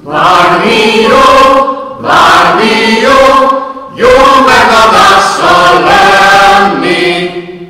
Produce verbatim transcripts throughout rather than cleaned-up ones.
Bármi jó, bármi jó, jó megadással lenni.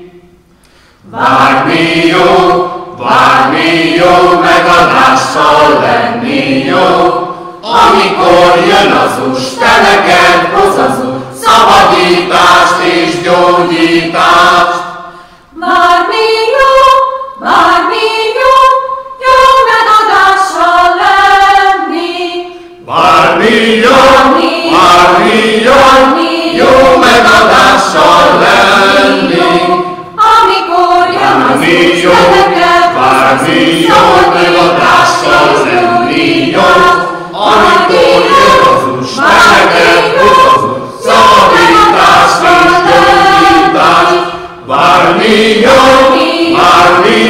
Bármi jó, bármi jó megadással lenni jó, amikor jön az Isten, neked hoz az Úr szabadítást és gyógyítást. Bármi jó, bármi jó, jó megadással lenni. Bármi jó, bármi jó, jó megadással lenni. Amikor jön az Isten, neked bármi jó megadással lenni jó, amikor jön az Isten, neked hoz az Úr szabadítást és gyógyítást. Bármi jó, bármi